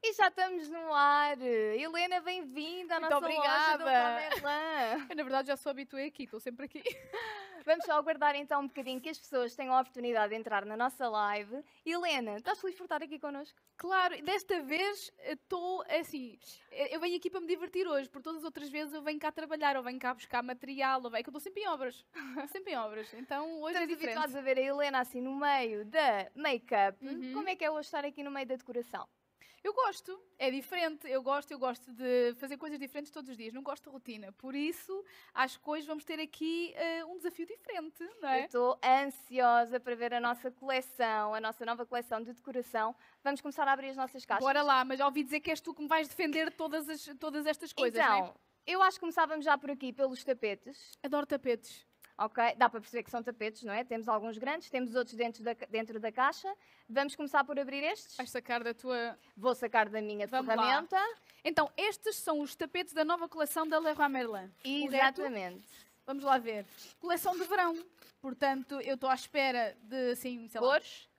E já estamos no ar. Helena, bem-vinda à Muito nossa loja do obrigada. Merlin. Eu, na verdade, já sou habitué aqui, estou sempre aqui. Vamos só aguardar então um bocadinho que as pessoas tenham a oportunidade de entrar na nossa live. Helena, estás feliz por estar aqui connosco? Claro, e desta vez estou assim. Eu venho aqui para me divertir hoje, porque todas as outras vezes eu venho cá trabalhar, ou venho cá buscar material, ou venho que eu estou sempre em obras. Sempre em obras. Então hoje Estamos é diferente. habituados a ver a Helena assim no meio da make-up. Uhum. Como é que é hoje estar aqui no meio da decoração? Eu gosto, é diferente. Eu gosto de fazer coisas diferentes todos os dias. Não gosto de rotina. Por isso, acho que hoje vamos ter aqui um desafio diferente, não Eu é? estou ansiosa para ver a nossa coleção, a nossa nova coleção de decoração. Vamos começar a abrir as nossas caixas. Bora lá, mas já ouvi dizer que és tu que me vais defender todas estas coisas, não é? Então, eu acho que começávamos já por aqui pelos tapetes. Adoro tapetes. Ok, dá para perceber que são tapetes, não é? Temos alguns grandes, temos outros dentro da caixa. Vamos começar por abrir estes. Vais sacar da tua... Vou sacar da minha Vamos lá. ferramenta. Então, estes são os tapetes da nova coleção da Leroy Merlin. Correto? Exatamente. Vamos lá ver. Coleção de verão. Portanto, eu estou à espera de, assim, sei lá... Cores?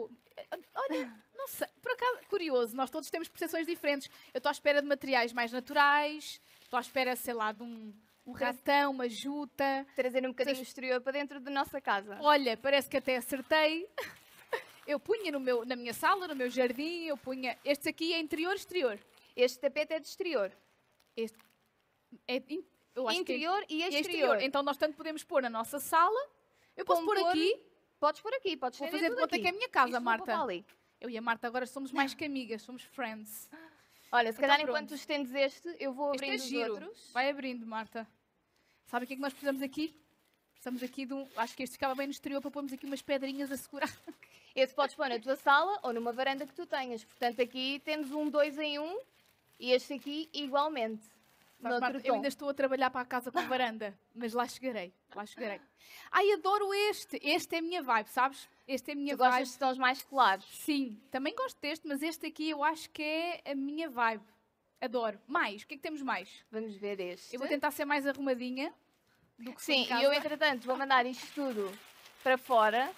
Olha, não sei. Por acaso, curioso. Nós todos temos percepções diferentes. Eu estou à espera de materiais mais naturais. Estou à espera, sei lá, de um ratão, uma juta. Trazer um bocadinho o exterior para dentro da nossa casa. Olha, parece que até acertei. Eu punha na minha sala, no meu jardim, eu punha... Este aqui é interior-exterior. Este tapete é de exterior. Este é eu acho que é Interior e e exterior. Então nós tanto podemos pôr na nossa sala. Eu posso pôr Como aqui. Podes pôr aqui, podes Vou estender fazer de tudo conta aqui. que é a minha casa, Isto vou Marta. para ali. Eu e a Marta agora somos mais que amigas, somos friends. Olha, se Então calhar pronto. enquanto tu estendes este, eu vou Este abrindo é os giro. outros. Vai abrindo, Marta. Sabe o que é que nós precisamos aqui? Precisamos aqui de um... Acho que este ficava bem no exterior para pormos aqui umas pedrinhas a segurar. Esse podes pôr na tua sala ou numa varanda que tu tenhas. Portanto, aqui temos um 2 em 1 e este aqui igualmente. Sabe, Noutro Marta, eu tom. ainda estou a trabalhar para a casa com varanda, mas lá chegarei, lá chegarei. Ai, adoro este. Este é a minha vibe, sabes? Este é a minha Tu gostas vibe. de tons mais claros. Sim, também gosto deste, mas este aqui eu acho que é a minha vibe. Adoro. Mais, o que é que temos mais? Vamos ver este. Eu vou tentar ser mais arrumadinha do que sou em Sim, casa. e eu, entretanto, vou mandar isto tudo para fora.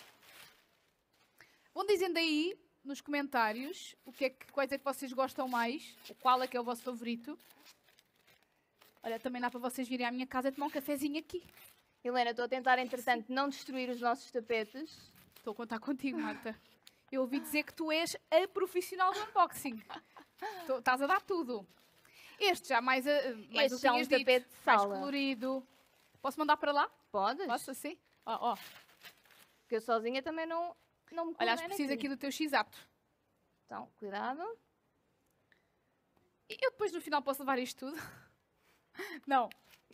Vão dizendo aí nos comentários quais é que vocês gostam mais, qual é que é o vosso favorito. Olha, também dá para vocês virem à minha casa e tomar um cafezinho aqui. Helena, estou a tentar, entretanto, não destruir os nossos tapetes. Estou a contar contigo, Marta. Eu ouvi dizer que tu és a profissional do unboxing. Estás a dar tudo. Este já mais Este o já é um tinhas dito, tapete de mais sala. colorido. Posso mandar para lá? Podes? Posso assim? Ó. Porque eu sozinha também não me Olha, acho coordeno que preciso aqui do teu x-apto. Então, cuidado. E eu depois no final posso levar isto tudo? Não.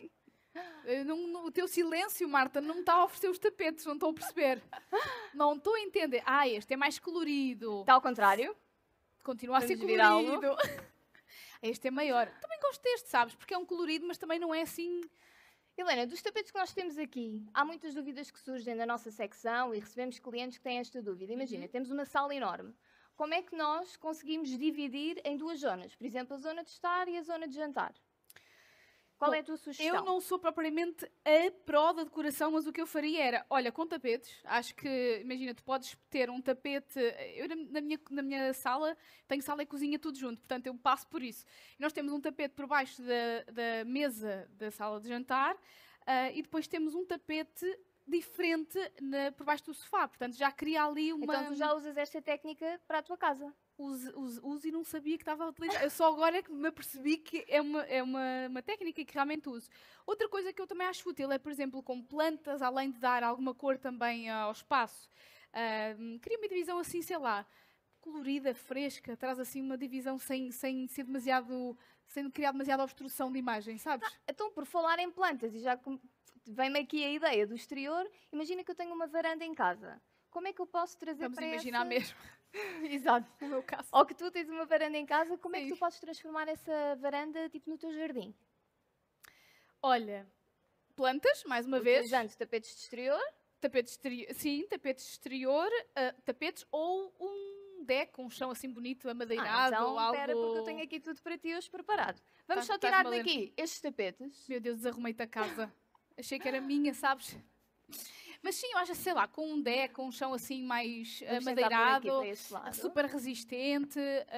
O teu silêncio, Marta, não me está a oferecer os tapetes, não estou a perceber. Não estou a entender. Ah, este é mais colorido. Está ao contrário. Continua a ser Vamos virá-lo. colorido. Este é maior. Também gosto deste, sabes? Porque é um colorido, mas também não é assim... Helena, dos tapetes que nós temos aqui, há muitas dúvidas que surgem na nossa secção e recebemos clientes que têm esta dúvida. Imagina, temos uma sala enorme. Como é que nós conseguimos dividir em duas zonas? Por exemplo, a zona de estar e a zona de jantar. Qual Bom, é a tua sugestão? Eu não sou propriamente a pró da decoração, mas o que eu faria era, olha, com tapetes, acho que, imagina, tu podes ter um tapete, eu na minha sala, tenho sala e cozinha tudo junto, portanto eu passo por isso. Nós temos um tapete por baixo da mesa da sala de jantar e depois temos um tapete diferente por baixo do sofá, portanto já cria ali uma... Então tu já usas esta técnica para a tua casa. Uso e não sabia que estava a utilizar. Eu só agora é que me apercebi que é uma técnica que realmente uso. Outra coisa que eu também acho útil é, por exemplo, com plantas, além de dar alguma cor também ao espaço, cria uma divisão assim, sei lá, colorida, fresca, traz assim uma divisão sem ser demasiado, sem criar demasiada obstrução de imagem, sabes? Então, por falar em plantas, e já que vem-me aqui a ideia do exterior, imagina que eu tenho uma varanda em casa. Como é que eu posso trazer Vamos para imaginar mesmo, Exato. no meu caso. Ou que tu tens uma varanda em casa, como é que Sim. tu podes transformar essa varanda tipo no teu jardim? Olha, plantas, mais uma vez. Utilizando tapetes de exterior. Tapetes exterior, sim, tapetes exterior, tapetes ou um deck, um chão assim bonito, amadeirado, então, ou algo... espera, porque eu tenho aqui tudo para ti hoje preparado. Vamos só Estás tirar maluco. daqui estes tapetes. Meu Deus, desarrumei-te a casa. Achei que era minha, sabes? Mas sim, eu acho, sei lá, com um deck, com um chão assim mais Vamos tentar pôr aqui madeirado, para este lado. super resistente,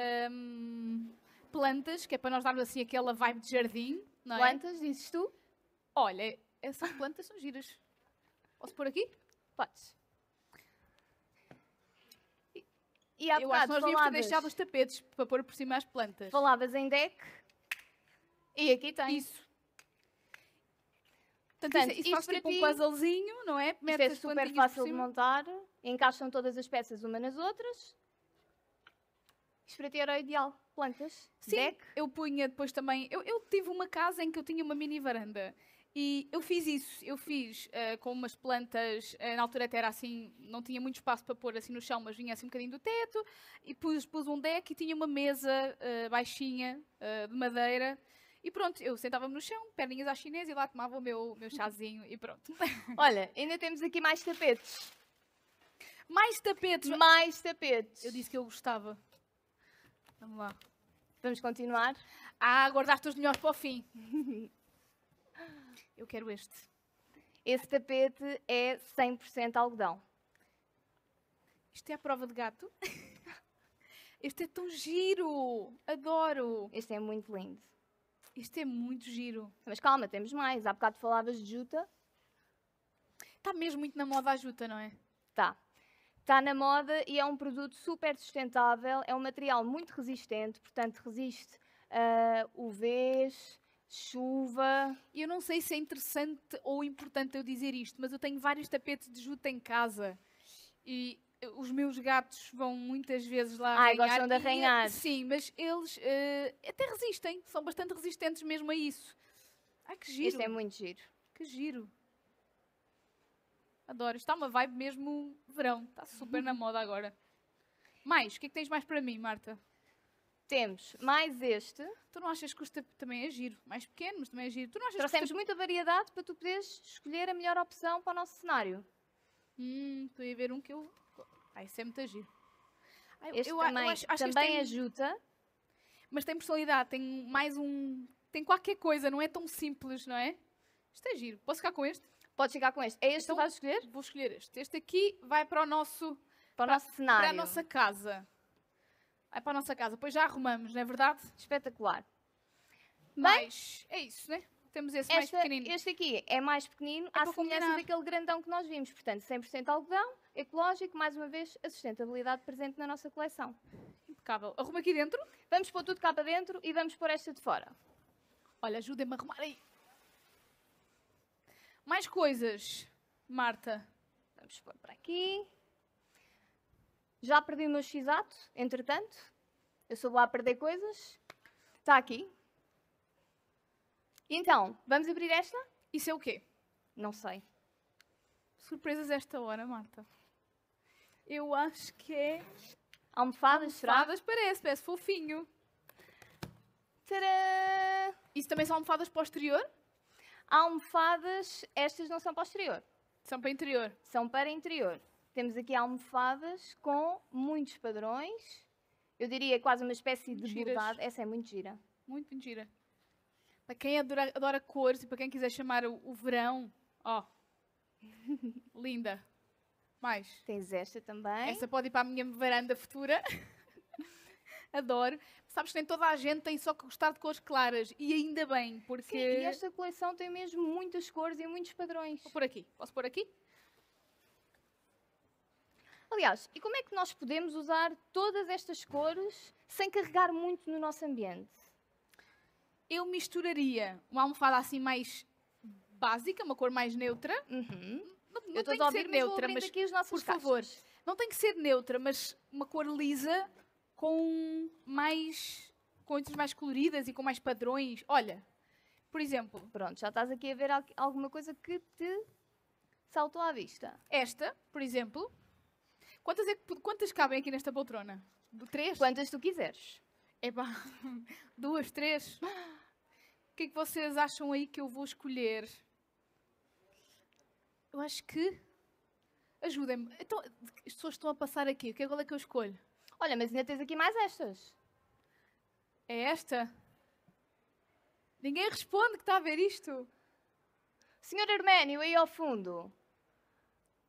plantas, que é para nós darmos assim aquela vibe de jardim, não é? Plantas, dizes tu? Olha, essas plantas são giras. Posso pôr aqui? Podes. E há Eu acho que nós bocado devíamos ter deixado os tapetes para pôr por cima as plantas. falavas em deck e aqui tem. Isso. Portanto, isso isto faz para tipo ti- um puzzlezinho, não é? Isto Metes é as super plantinhas por fácil de cima. montar. Encaixam todas as peças uma nas outras. Isto para ti era o ideal. Plantas, Sim, deck. eu punha depois também. Eu tive uma casa em que eu tinha uma mini varanda. E eu fiz isso. Eu fiz com umas plantas. Na altura até era assim, não tinha muito espaço para pôr assim no chão, mas vinha assim um bocadinho do teto. E pus um deck e tinha uma mesa baixinha de madeira. E pronto, eu sentava-me no chão, perninhas à chinesa e lá tomava o meu chazinho e pronto. Olha, ainda temos aqui mais tapetes. Mais tapetes! Mais tapetes. Eu disse que eu gostava. Vamos lá. Vamos continuar. Guardaste os melhores para o fim. Eu quero este. Esse tapete é 100% algodão. Isto é a prova de gato. Este é tão giro. Adoro. Este é muito lindo. Isto é muito giro. Mas calma, temos mais. Há bocado falavas de juta. Está mesmo muito na moda a juta, não é? Tá. Está na moda e é um produto super sustentável. É um material muito resistente, portanto resiste a UVs, chuva. E eu não sei se é interessante ou importante eu dizer isto, mas eu tenho vários tapetes de juta em casa. E os meus gatos vão muitas vezes lá arranhar. Gostam de arranhar. Sim, mas eles até resistem. São bastante resistentes mesmo a isso. Ai, que giro. Este é muito giro. Que giro. Adoro. Está uma vibe mesmo verão. Está super na moda agora. Mais? O que é que tens mais para mim, Marta? Temos mais este. Tu não achas que o tapete também é giro? Mais pequeno, mas também é giro. Tu não achas Trouxemos que o muita variedade para tu poderes escolher a melhor opção para o nosso cenário. Estou a ver um que eu... isso é muito giro. Este eu também, acho que este também tem- ajuda. Mas tem personalidade, tem mais um... Tem qualquer coisa, não é tão simples, não é? Isto é giro. Posso ficar com este? Podes ficar com este. É este que Então, tu vais escolher? Vou escolher este. Este aqui vai para o nosso... Para o nosso cenário. Para a nossa casa. Vai para a nossa casa. Depois já arrumamos, não é verdade? Espetacular. Bem, Mas é isso, né? Temos esse mais pequenino. este aqui é mais pequenino, à para semelhança combinar. daquele grandão que nós vimos. Portanto, 100% algodão, ecológico, mais uma vez, a sustentabilidade presente na nossa coleção. Impecável. Arruma aqui dentro. Vamos pôr tudo cá para dentro e vamos pôr esta de fora. Olha, ajudem-me a arrumar aí. Mais coisas, Marta. Vamos pôr para aqui. Já perdi o meu x-ato, entretanto. Eu sou boa a perder coisas. Está aqui. Então, vamos abrir esta? Isso é o quê? Não sei. Surpresas esta hora, Marta. Eu acho que é... Almofadas, será? Almofadas, parece fofinho. Tadã! Isso também são almofadas para o exterior? Almofadas, estas não são para o exterior. São para o interior. São para interior. Temos aqui almofadas com muitos padrões. Eu diria quase uma espécie de Giras. bordado. Essa é muito gira. Muito, muito gira. Para quem adora cores e para quem quiser chamar o verão, ó. Linda. Mais. Tens esta também. Essa pode ir para a minha varanda futura. Adoro. Sabes que nem toda a gente tem só que gostar de cores claras. E ainda bem, porque... Sim, e esta coleção tem mesmo muitas cores e muitos padrões. Vou pôr aqui. Posso pôr aqui? Aliás, e como é que nós podemos usar todas estas cores sem carregar muito no nosso ambiente? Eu misturaria uma almofada assim mais básica, uma cor mais neutra. Uhum. Não Eu tem estou a que ser ouvir, mas vou neutra, abrindo mas aqui as nossas por caixas. favor, não tem que ser neutra, mas uma cor lisa com coisas mais coloridas e com mais padrões. Olha, por exemplo, Pronto, já estás aqui a ver alguma coisa que te saltou à vista. esta, por exemplo. Quantas cabem aqui nesta poltrona? 3? Quantas tu quiseres. Epá, 2, 3. O que é que vocês acham aí que eu vou escolher? Eu acho que... Ajudem-me. Então, as pessoas estão a passar aqui. Qual é que eu escolho? Olha, mas ainda tens aqui mais estas. É esta? Ninguém responde que está a ver isto. Senhor Arménio, aí ao fundo.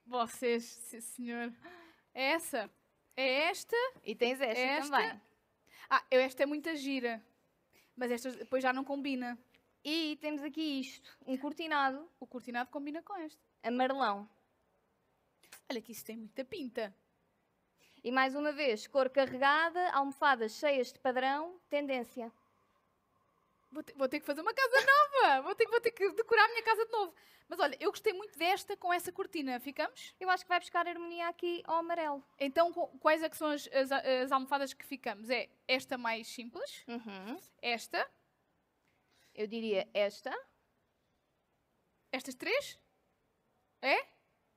Vocês, sim, senhor. É essa. É esta. E tens esta também. Esta é muita gira. Mas esta depois já não combina. E temos aqui isto, um cortinado. O cortinado combina com este. Amarelão. Olha que isso tem muita pinta. E mais uma vez, cor carregada, almofadas cheias de padrão, tendência. Vou ter que fazer uma casa nova. Vou ter que decorar a minha casa de novo. Mas olha, eu gostei muito desta com essa cortina. Ficamos? Eu acho que vai buscar harmonia aqui ao amarelo. Então, quais é que são as almofadas que ficamos? É esta mais simples. Esta. Eu diria esta. Estas três? É?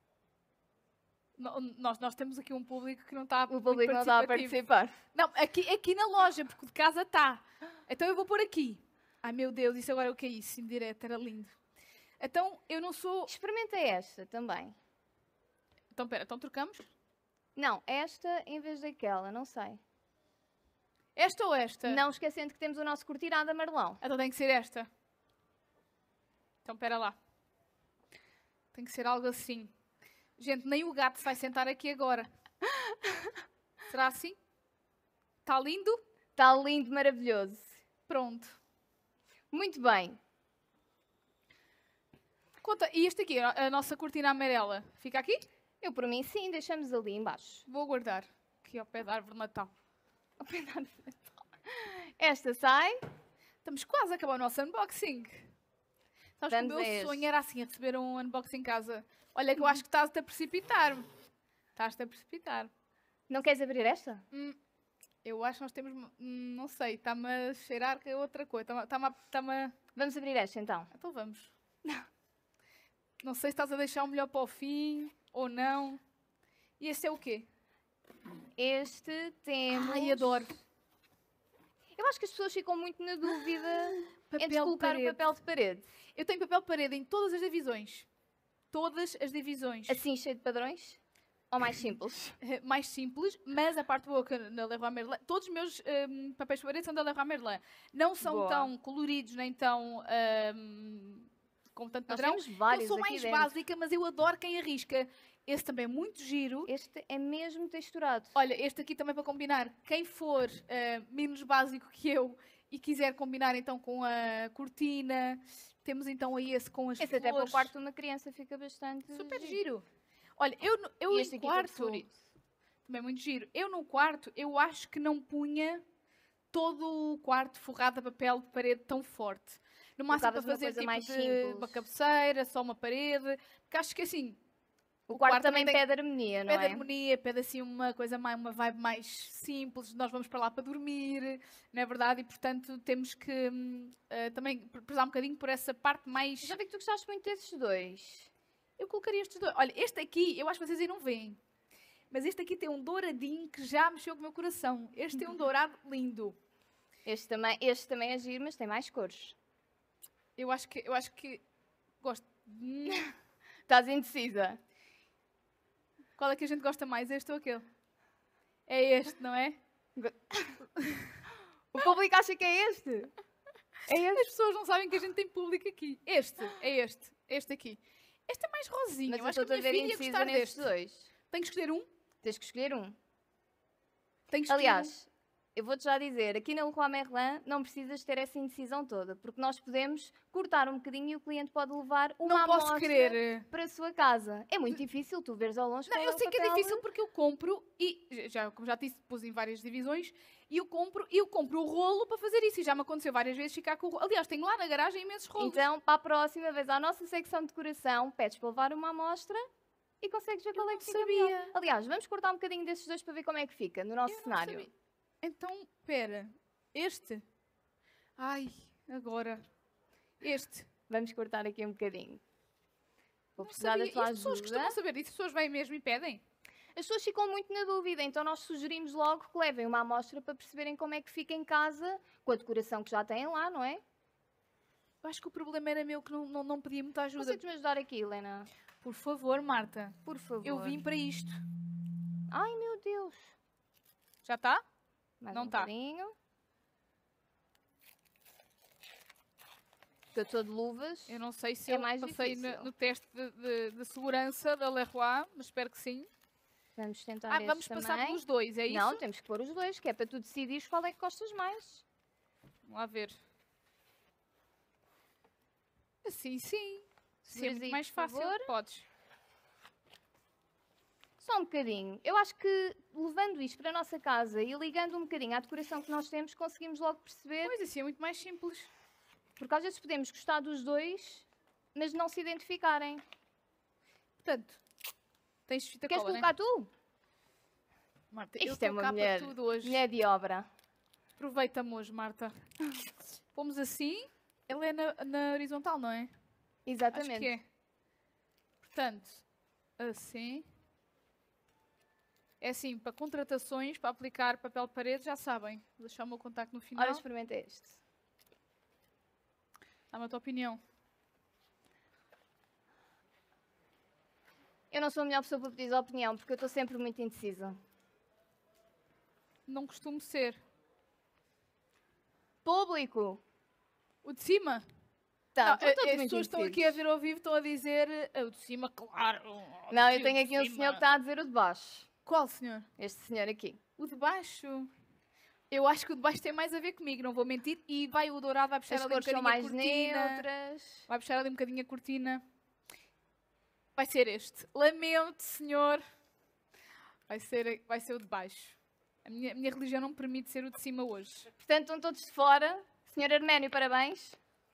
Nós temos aqui um público que não está O público não está a participar. Não, aqui na loja, porque de casa está. Então eu vou pôr aqui. Ai meu Deus, isso agora é o que é isso? Indireto, era lindo. Então eu não sou... Experimenta esta também. Então pera, então trocamos? Não, esta em vez daquela, não sei. Esta ou esta? Não esquecendo que temos o nosso cortinado amarelão. Então tem que ser esta. Então pera lá. Tem que ser algo assim. Gente, nem o gato se vai sentar aqui agora. Será assim? Está lindo? Está lindo, maravilhoso. Pronto. Muito bem. Conta, e este aqui, a nossa cortina amarela, fica aqui? Eu, por mim, sim, deixamos ali embaixo. Vou guardar. Aqui ao pé da árvore de Natal. Ao pé da árvore de Natal. Esta sai. Estamos quase a acabar o nosso unboxing. Sabes que o meu sonho era assim, a receber um unboxing em casa. Olha que eu acho que estás-te a precipitar. Estás-te a precipitar. Não queres abrir esta? Eu acho que nós temos... não sei, está-me a cheirar que é outra coisa. Vamos abrir esta, então. Então vamos. Não sei se estás a deixar o melhor para o fim ou não. E este é o quê? Este temos... Ai, adoro. Eu acho que as pessoas ficam muito na dúvida entre Papel de colocar o parede. papel de parede. Eu tenho papel de parede em todas as divisões. Todas as divisões. Assim, cheio de padrões? Ou mais simples? Mais simples, mas a parte boa que na Leroy Merlin, todos os meus papéis de parede são da Leroy Merlin. Não são Boa. tão coloridos, nem tão com tanto Nós padrão. temos vários Eu sou aqui mais dentro. básica, mas eu adoro quem arrisca. Esse também é muito giro. Este é mesmo texturado. Olha, este aqui também para combinar. Quem for menos básico que eu e quiser combinar então com a cortina, temos então aí esse com as Esse flores. até para o quarto de uma criança fica bastante Super giro. Olha, eu E este em aqui é o quarto... favorito. Também é muito giro. Eu no quarto, eu acho que não punha todo o quarto forrado a papel de parede tão forte. No máximo para Colocavas uma fazer coisa tipo mais de simples. uma cabeceira, só uma parede. Porque acho que assim, O quarto também tem- pede harmonia, não pede é? harmonia, pede assim uma coisa mais, uma vibe mais simples. Nós vamos para lá para dormir, não é verdade? E portanto temos que também prezar um bocadinho por essa parte mais... Já vi que tu gostaste muito desses dois. Eu colocaria estes dois. Olha, este aqui, eu acho que vocês aí não veem. Mas este aqui tem um douradinho que já mexeu com o meu coração. Este é um dourado lindo. Este também é giro, mas tem mais cores. Eu acho que gosto. Estás indecisa? Qual é que a gente gosta mais? Este ou aquele? É este, não é? O público acha que é este? É este? As pessoas não sabem que a gente tem público aqui. Este aqui. Este é mais rosinho. Mas Eu eu acho que estou a a minha ver filha ia indecisa gostar nestes deste. dois. Tenho que escolher um? Tens que escolher um. Tenho que escolher Aliás, eu vou-te já dizer, aqui na Leroy Merlin não precisas ter essa indecisão toda, porque nós podemos cortar um bocadinho e o cliente pode levar um. uma Não posso amostra querer. para a sua casa. É muito difícil tu veres ao longe Não, qual eu é o sei que é papel. difícil porque eu compro e, como já disse, pus em várias divisões, e eu compro o rolo para fazer isso. E já me aconteceu várias vezes ficar com o rolo. Aliás, tenho lá na garagem imensos rolos. Então, para a próxima vez, à nossa secção de decoração, pedes para levar uma amostra e consegues ver qual é que fica sabia. melhor. Aliás, vamos cortar um bocadinho desses dois para ver como é que fica no nosso Eu não cenário. sabia. Então, pera. Este? Ai, agora. Este. Vamos cortar aqui um bocadinho. Vou Não precisar sabia. da tua E as pessoas ajuda. costumam saber disso? As pessoas vêm mesmo e pedem? As pessoas ficam muito na dúvida, então nós sugerimos logo que levem uma amostra para perceberem como é que fica em casa, com a decoração que já têm lá, não é? Eu acho que o problema era meu que não pedia muita ajuda. Consegues-me ajudar aqui, Helena? Por favor, Marta. Por favor. Eu vim para isto. Ai, meu Deus. Já está? Mais Não um tá. bocadinho. porque eu estou de luvas. Eu não sei se É eu mais passei difícil. no teste de segurança da Leroy, mas espero que sim. Vamos tentar Ah, vamos este passar também. pelos dois, é isso? Não, temos que pôr os dois, que é para tu decidires qual é que gostas mais. Vamos lá ver. Assim, sim. Se é Seguras muito aí, mais por fácil, favor. podes. Só um bocadinho. Eu acho que levando isto para a nossa casa e ligando um bocadinho à decoração que nós temos, conseguimos logo perceber. Pois, assim é muito mais simples. Porque às vezes podemos gostar dos dois, mas não se identificarem. Portanto, tens fita Queres cola, colocar tu? né? Marta, eu Isto é estou uma cá mulher, para tudo hoje. mulher de obra. Aproveita-me hoje, Marta. Pomos assim. Ela é na horizontal, não é? Exatamente. Acho que é. Portanto, assim. É assim, para contratações, para aplicar papel de parede, já sabem. Vou deixar o meu contacto no final. Ora, experimenta este. Dá-me a tua opinião. Eu não sou a melhor pessoa para pedir a opinião, porque eu estou sempre muito indecisa. Não costumo ser. Público! O de cima? Tá, Não, estão todos as muito pessoas estão aqui indecisos. a ver ao vivo, estão a dizer o de cima, claro. Não, eu o tenho de aqui um cima. senhor que está a dizer o de baixo. Qual senhor? Este senhor aqui. O de baixo. Eu acho que o de baixo tem mais a ver comigo, não vou mentir. E vai o dourado, vai puxar As ali um cores são bocadinho a mais cortina. neutras. Vai puxar ali um bocadinho a cortina. Vai ser este. Lamento, senhor. Vai ser o de baixo. A minha religião não me permite ser o de cima hoje. Portanto, estão todos de fora. Senhor Arménio, parabéns.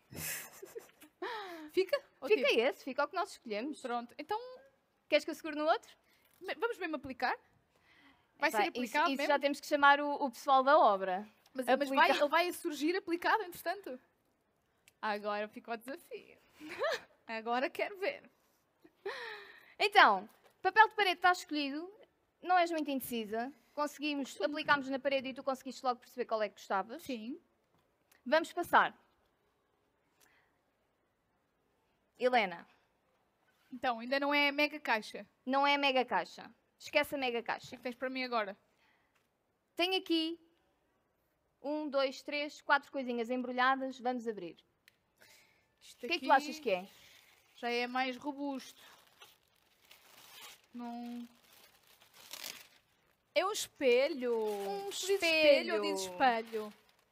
Fica? Ou Fica tiro? esse, fica o que nós escolhemos. Pronto. Então, Queres que eu segure no outro? vamos mesmo aplicar? Vai Epá, ser aplicado isso mesmo? já temos que chamar o pessoal da obra. Mas aplicar. ele vai surgir aplicado, entretanto? Agora fica o desafio. Agora quero ver. Então, papel de parede está escolhido. Não és muito indecisa. Aplicámos na parede e tu conseguiste logo perceber qual é que gostavas. Sim. Vamos passar. Helena, Então, ainda não é mega caixa. não é mega caixa. Esquece a mega O caixa. que é que tens para mim agora? Tenho aqui 1, 2, 3, 4 coisinhas embrulhadas. Vamos abrir. Isto O que é que aqui tu achas que é? já é mais robusto. Não... É um espelho. Um Tu dizes espelho ou espelho. dizes espelho?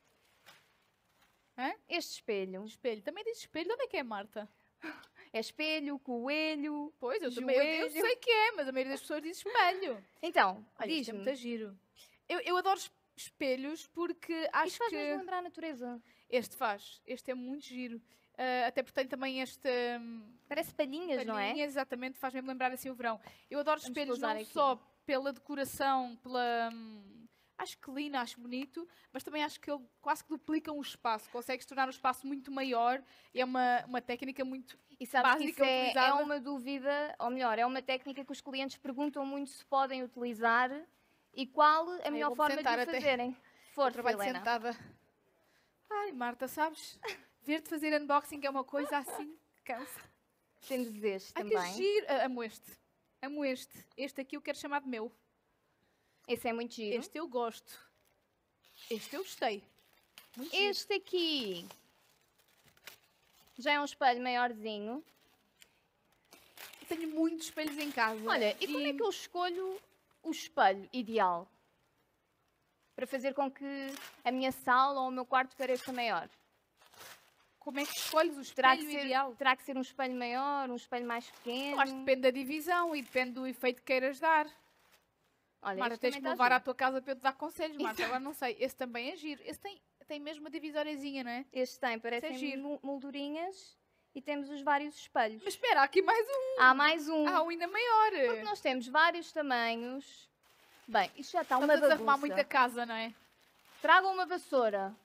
Hã? Este espelho. Espelho. Também diz espelho. De onde é que é, Marta? É espelho, coelho. Pois, eu também eu Joelho. sei que é, mas a maioria das pessoas diz espelho. Então, Olha, isto é diz-me. muito giro. Eu adoro espelhos porque acho Isto faz que... mesmo lembrar a natureza. Este faz. Este é muito giro. Até porque tem também este... Parece palhinhas, não é? palhinha, exatamente, faz mesmo lembrar assim o verão. Eu adoro Vamos espelhos pousar não aqui. só pela decoração, pela... acho clean, acho bonito, mas também acho que ele quase que duplica um espaço. Consegues tornar o espaço muito maior. E é uma técnica muito... E sabes que básica, isso é utilizada. uma dúvida, ou melhor, é uma técnica que os clientes perguntam muito se podem utilizar e qual a melhor vou-me forma de sentar o até. fazerem. Eu Força, trabalho Helena. sentada. Ai, Marta, sabes? Ver-te fazer unboxing é uma coisa assim que cansa. Temos este Ai, que também. giro. Amo este. Amo este. Este aqui eu quero chamar de meu. Esse é muito giro. Este eu gosto. Este eu gostei. Muito giro. Este aqui já é um espelho maiorzinho. Eu tenho muitos espelhos em casa. Olha, e como é que eu escolho o espelho ideal? Para fazer com que a minha sala ou o meu quarto pareça maior. Como é que escolhes o Terá espelho que, ser, ideal? terá que ser um espelho maior, um espelho mais pequeno? Eu acho que depende da divisão e depende do efeito que queiras dar. Olha, Marta, este tens que também me está levar à giro. tua casa para eu te dar conselhos, Marta. Agora não sei. Esse também é giro. Esse tem mesmo uma divisóriazinha, não é? Este tem, parecem giro. moldurinhas e temos os vários espelhos. Mas espera, há aqui mais um. Há mais um. Há um ainda maior. Porque nós temos vários tamanhos. Bem, isto já está uma Estamos a bagunça. desarrumar muito a casa, não é? Tragam uma vassoura.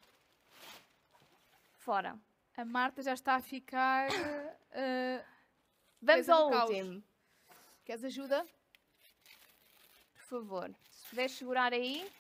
Fora. A Marta já está a ficar... Vamos presa no ao caos. último. Queres ajuda? Por favor. Se puderes segurar aí.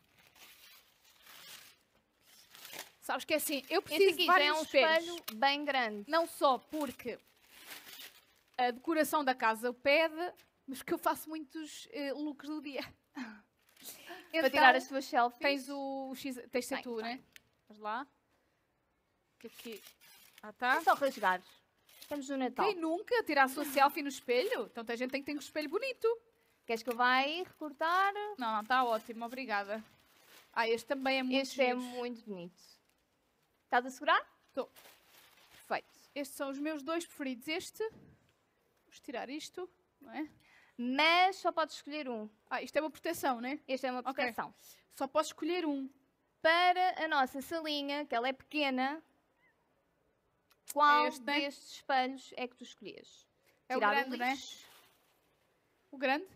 Sabes que é assim, eu Este preciso aqui de já é vários um espelhos. espelho bem grande. Não só porque a decoração da casa o pede, mas que eu faço muitos looks do dia. Para tirar as tuas selfies. Tens o X... Tens de ser Tenho, tu, tenho. né? Vamos lá. Que aqui... Ah, tá. É só rasgar. Estamos no Natal. Quem nunca tirar a sua selfie no espelho? Então a gente tem que ter um espelho bonito. Queres que eu vá aí recortar? Não, está ótimo, obrigada. Ah, este também é muito Este é giro. muito bonito. Estás a segurar? Estou. Perfeito. Estes são os meus 2 preferidos. Este, vamos tirar isto, não é? Mas só podes escolher um. Ah, isto é uma proteção, né? Este é uma Ok. proteção. Só posso escolher um. Para a nossa salinha, que ela é pequena, qual este, né? destes espelhos é que tu escolhias? É o Tirar grande, né? lixo? O grande?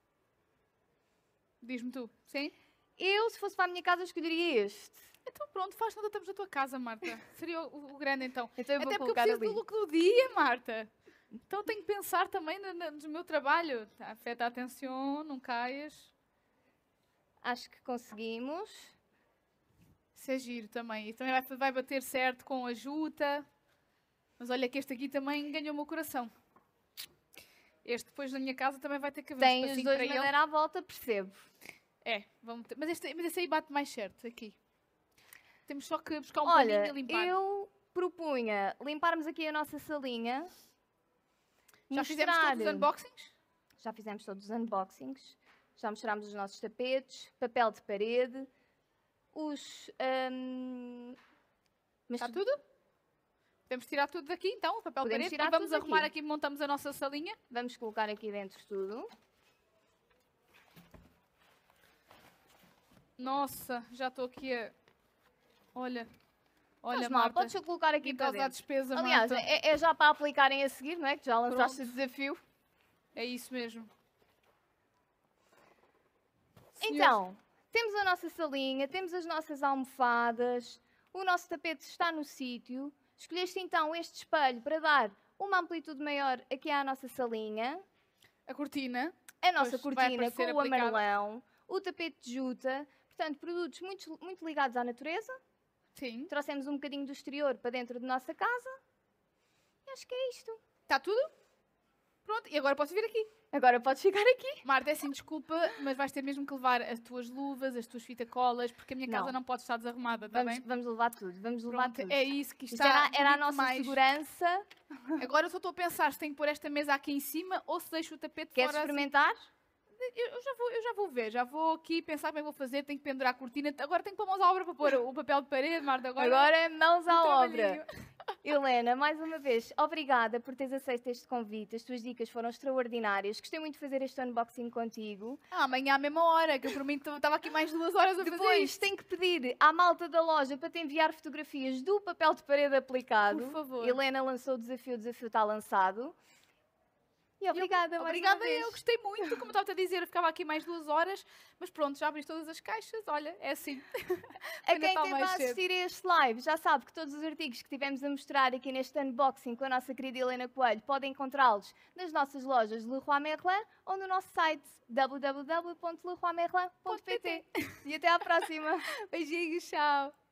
Diz-me tu. Sim? Eu, se fosse para a minha casa, escolheria este. Então pronto, faz quando estamos na tua casa, Marta. Seria o grande então. Então eu vou Até porque eu colocar preciso ali. do look do dia, Marta. Então tenho que pensar também no meu trabalho. Tá, afeta a atenção, não caias. Acho que conseguimos. Isso é giro também. E também vai bater certo com a juta. Mas olha que este aqui também ganhou o meu coração. Este depois na minha casa também vai ter que haver um Tem os espacinho dois para ele. madeira à volta, percebo. É, vamos ter. Mas este aí bate mais certo aqui. Temos só que buscar um Olha, paninho e limpar. eu propunha limparmos aqui a nossa salinha. Já fizemos mostrar- todos os unboxings? Já fizemos todos os unboxings. Já mostrámos os nossos tapetes, papel de parede, os... mas Está tudo? Podemos tirar tudo daqui então, o papel de Podemos parede, tirar e vamos tudo arrumar aqui. aqui e montamos a nossa salinha. Vamos colocar aqui dentro tudo. Nossa, já estou aqui a... Olha, olha, Faz mal, Marta, podes só colocar aqui me para causa a dentro. despesa, Aliás, Marta. é já para aplicarem a seguir, não é? Que já lançaste Pronto. o desafio. É isso mesmo. Então, temos a nossa salinha, temos as nossas almofadas, o nosso tapete está no sítio. Escolheste então este espelho para dar uma amplitude maior aqui à nossa salinha, A cortina. a nossa Pois, vai cortina com aparecer o aplicada. amarelão, o tapete de juta, portanto, produtos muito ligados à natureza. Sim. Trouxemos um bocadinho do exterior para dentro da nossa casa. E acho que é isto. Está tudo? Pronto, e agora posso vir aqui. Agora podes ficar aqui. Marta, é assim, desculpa, mas vais ter mesmo que levar as tuas luvas, as tuas fita-colas, porque a minha casa Não. não pode estar desarrumada, está Vamos, bem? vamos levar tudo, vamos levar Pronto, tudo. é isso que Isto está era a bonito nossa mais. segurança. Agora eu só estou a pensar se tenho que pôr esta mesa aqui em cima ou se deixo o tapete Queres fora. Assim. experimentar? Eu já vou ver, já vou aqui pensar como é que vou fazer, tenho que pendurar a cortina. Agora tenho que pôr mãos à obra para pôr o papel de parede, Marta. Agora mãos à um obra. trabalhinho. Helena, mais uma vez, obrigada por teres aceito este convite. As tuas dicas foram extraordinárias. Gostei muito de fazer este unboxing contigo. Amanhã à mesma hora, que eu por mim estava aqui mais 2 horas a fazer Depois isto. tenho que pedir à malta da loja para te enviar fotografias do papel de parede aplicado. Por favor. Helena lançou o desafio está lançado. E obrigada, mais Obrigada, uma vez. eu gostei muito, como estava a dizer, eu ficava aqui mais 2 horas, mas pronto, já abri todas as caixas, olha, é assim. A Foi quem Natal esteve a mais cedo. assistir a este live já sabe que todos os artigos que tivemos a mostrar aqui neste unboxing com a nossa querida Helena Coelho podem encontrá-los nas nossas lojas Leroy Merlin ou no nosso site www.leroymerlin.pt. E até à próxima! Beijinhos, tchau.